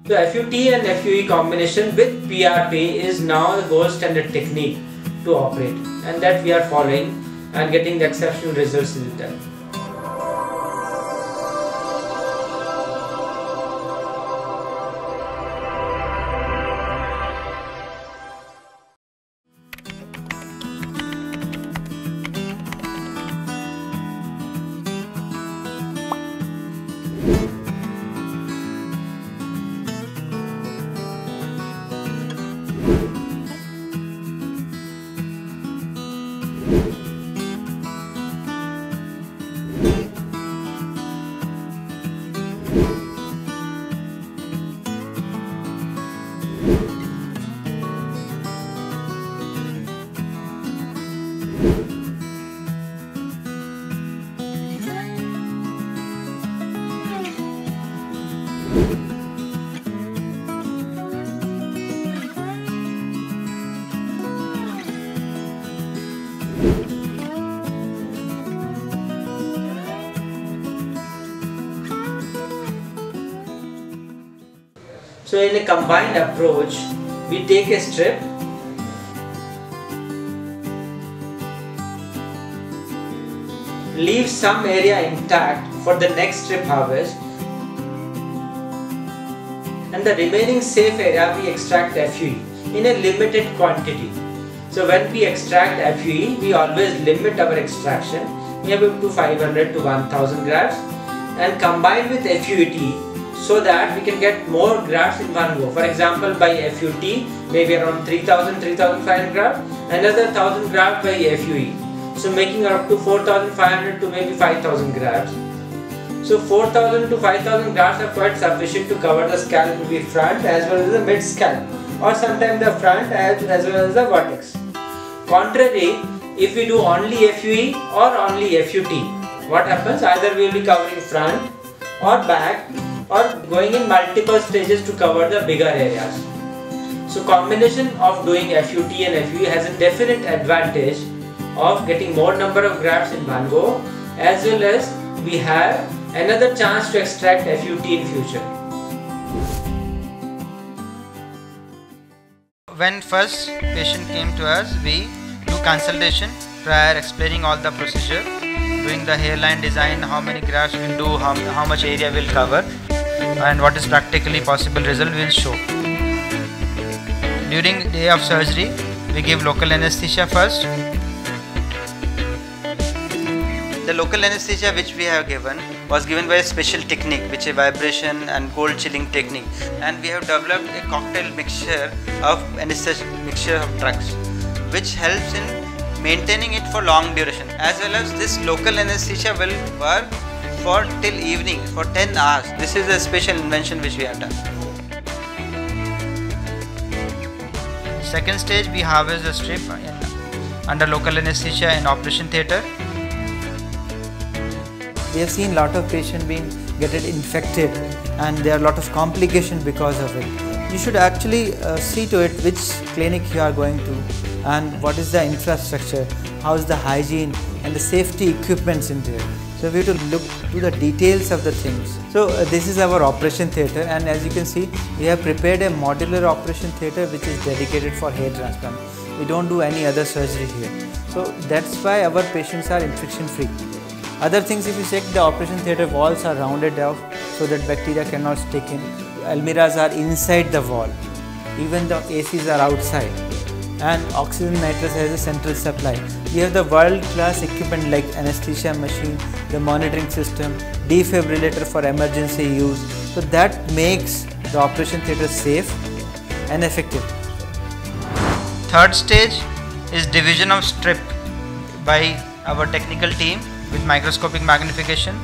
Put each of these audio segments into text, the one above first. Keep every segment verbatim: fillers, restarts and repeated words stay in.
So F U T and F U E combination with P R P is now the gold standard technique to operate, and that we are following and getting the exceptional results with that. So in a combined approach, we take a strip, leave some area intact for the next strip harvest, and the remaining safe area we extract F U E in a limited quantity. So when we extract F U E, we always limit our extraction, maybe up to five hundred to one thousand grafts, and combine with F U T so that we can get more grafts in one go. For example, by F U T, maybe around three thousand, three thousand five hundred grafts, another one thousand grafts by F U E. So making up to four thousand five hundred to maybe five thousand grafts. So four thousand to five thousand grafts are quite sufficient to cover the scalp, to be front as well as the mid scalp, or sometimes the front as, as well as the vertex. Contrary, if we do only F U E or only F U T, what happens? Either we will be covering front or back, or going in multiple stages to cover the bigger areas. So combination of doing F U T and F U E has a definite advantage of getting more number of grafts in one go, as well as we have another chance to extract F U T in future. When first patient came to us, we do consultation prior explaining all the procedure, doing the hairline design, how many grafts we'll do, how, how much area we'll cover, and what is practically possible result we'll show. During day of surgery, we give local anesthesia first. The local anesthesia which we have given was given by a special technique, which is vibration and cold chilling technique, and we have developed a cocktail mixture of anesthesia mixture of drugs, which helps in maintaining it for long duration, as well as this local anesthesia will work for till evening for ten hours. This is a special invention which we have done. Second stage, we harvest the strip in, under local anesthesia in operation theatre. We have seen a lot of patients being get it infected, and there are a lot of complications because of it. You should actually uh, see to it which clinic you are going to, and what is the infrastructure, how is the hygiene and the safety equipments in there. So we have to look to the details of the things. So uh, this is our operation theatre, and as you can see, we have prepared a modular operation theatre which is dedicated for hair transplant. We don't do any other surgery here. So that's why our patients are infection free. Other things, if you check, the operation theatre walls are rounded off so that bacteria cannot stick in. Almirahs are inside the wall. Even the A Cs are outside. And oxygen nitrous has a central supply. We have the world-class equipment like anesthesia machine, the monitoring system, defibrillator for emergency use. So that makes the operation theatre safe and effective. Third stage is division of strip by our technical team with microscopic magnification.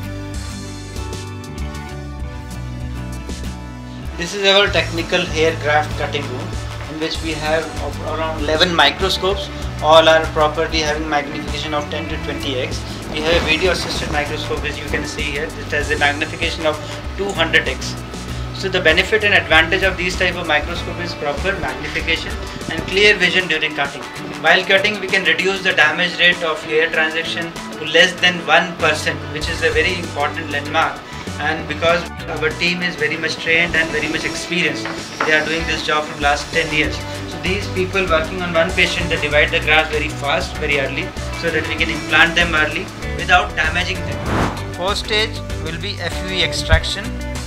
This is our technical hair graft cutting room, in which we have around eleven microscopes, all are properly having magnification of ten to twenty x. We have a video assisted microscope, as you can see here. It has a magnification of two hundred x. So the benefit and advantage of these type of microscope is proper magnification and clear vision during cutting. While cutting, we can reduce the damage rate of hair transaction to less than one percent, which is a very important landmark and because our team is very much trained and very much experienced, they are doing this job for last ten years. So these people working on one patient, they divide the grafts very fast, very early, so that we can implant them early without damaging them. First stage will be F U E extraction.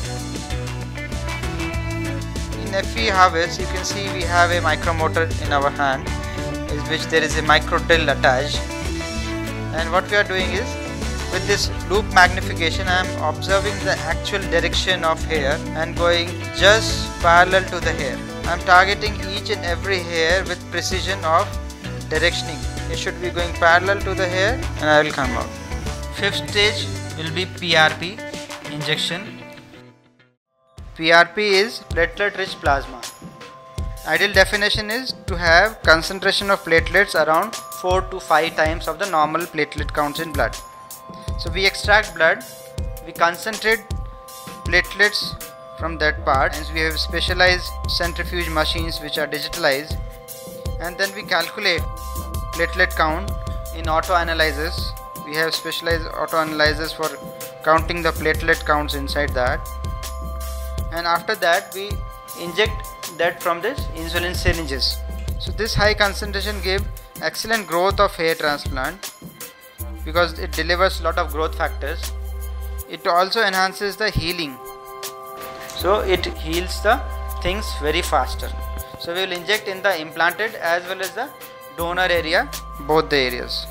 In F U E harvest, you can see we have a micromotor in our hand, in which there is a micro drill attached, and what we are doing is, with this loop magnification, I am observing the actual direction of hair and going just parallel to the hair. I am targeting each and every hair with precision of directioning. It should be going parallel to the hair, and I will come out. Fifth stage will be P R P injection. P R P is platelet rich plasma. Ideal definition is to have concentration of platelets around four to five times of the normal platelet counts in blood. So we extract blood, we concentrate platelets from that part, and we have specialized centrifuge machines which are digitalized, and then we calculate platelet count in auto analyzers. We have specialized auto analyzers for counting the platelet counts inside that, and after that we inject that from this insulin syringes. So this high concentration gives excellent growth of hair transplant because it delivers a lot of growth factors. It also enhances the healing, so it heals the things very faster. So we will inject in the implanted as well as the donor area, both the areas.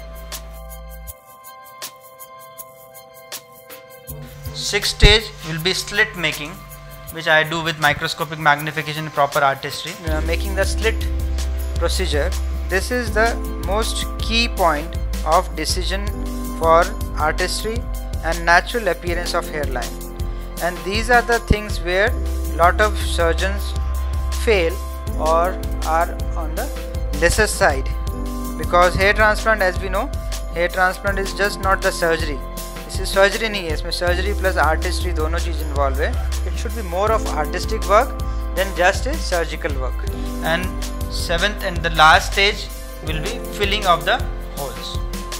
Sixth stage will be slit making, which I do with microscopic magnification and proper artistry. Uh, making the slit procedure, this is the most key point of decision for artistry and natural appearance of hairline, and these are the things where lot of surgeons fail or are on the lesser side, because hair transplant, as we know, hair transplant is just not the surgery. This is surgery नहीं है, इसमें surgery plus artistry दोनों चीज़ involved है. It should be more of artistic work than just a surgical work. And seventh and the last stage will be filling of the holes.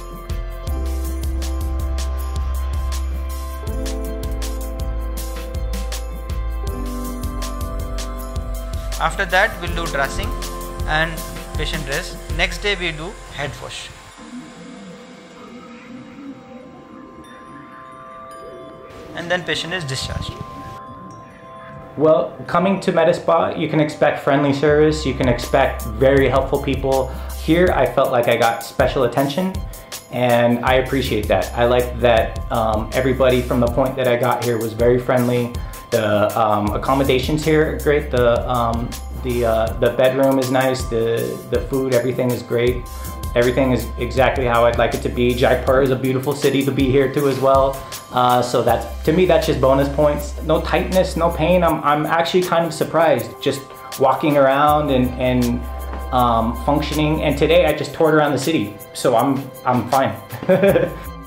After that we'll do dressing and patient rest. Next day we do head wash. And then patient is discharged. Well, coming to Medispa, you can expect friendly service, you can expect very helpful people. Here I felt like I got special attention, and I appreciate that. I like that um, everybody from the point that I got here was very friendly. The um, accommodations here are great. The um, the uh, the bedroom is nice. The the food, everything is great. Everything is exactly how I'd like it to be. Jaipur is a beautiful city to be here too as well. Uh, so that's, to me, that's just bonus points. No tightness, no pain. I'm I'm actually kind of surprised just walking around and and um, functioning. And today I just toured around the city, so I'm I'm fine.